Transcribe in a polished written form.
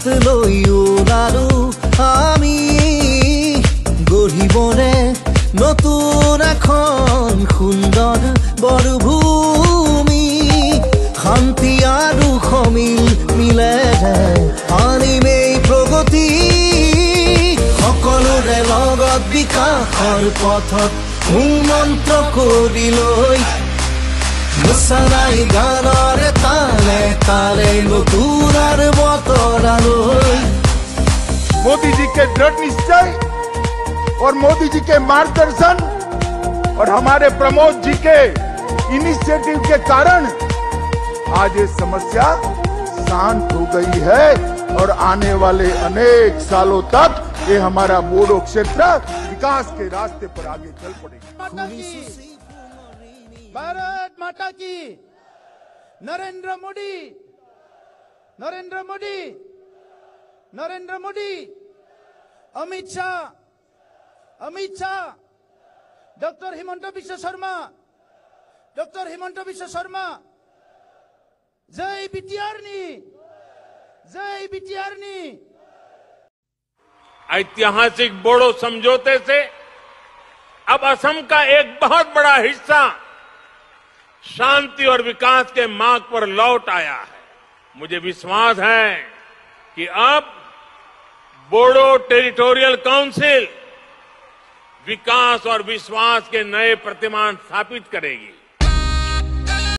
হাত লইও লাৰু আমি গঢ়িবনে নতুন এখন সুন্দৰ বৰভূমি শান্তি আৰু সমিল মিলেৰে আনিম এই প্ৰগতি সকলোৰে লগত বিকাশৰ পথত মন্ত্ৰ কৰি লৈ মুছাৰাই গানৰ তালে তালে নতুনৰ বতৰালৈ मोदी जी के दृढ़ निश्चय और मोदी जी के मार्गदर्शन और हमारे प्रमोद जी के इनिशिएटिव के कारण आज ये समस्या शांत हो गई है और आने वाले अनेक सालों तक ये हमारा बोडो क्षेत्र विकास के रास्ते पर आगे चल पड़ेगा। भारत माता की नरेंद्र मोदी नरेंद्र मोदी नरेंद्र मोदी अमित शाह डॉक्टर हिमंत बिश्व शर्मा जय बीटीआरनी ऐतिहासिक बोडो समझौते से अब असम का एक बहुत बड़ा हिस्सा शांति और विकास के मार्ग पर लौट आया है। मुझे विश्वास है कि अब बोडो टेरिटोरियल काउंसिल विकास और विश्वास के नए प्रतिमान स्थापित करेगी।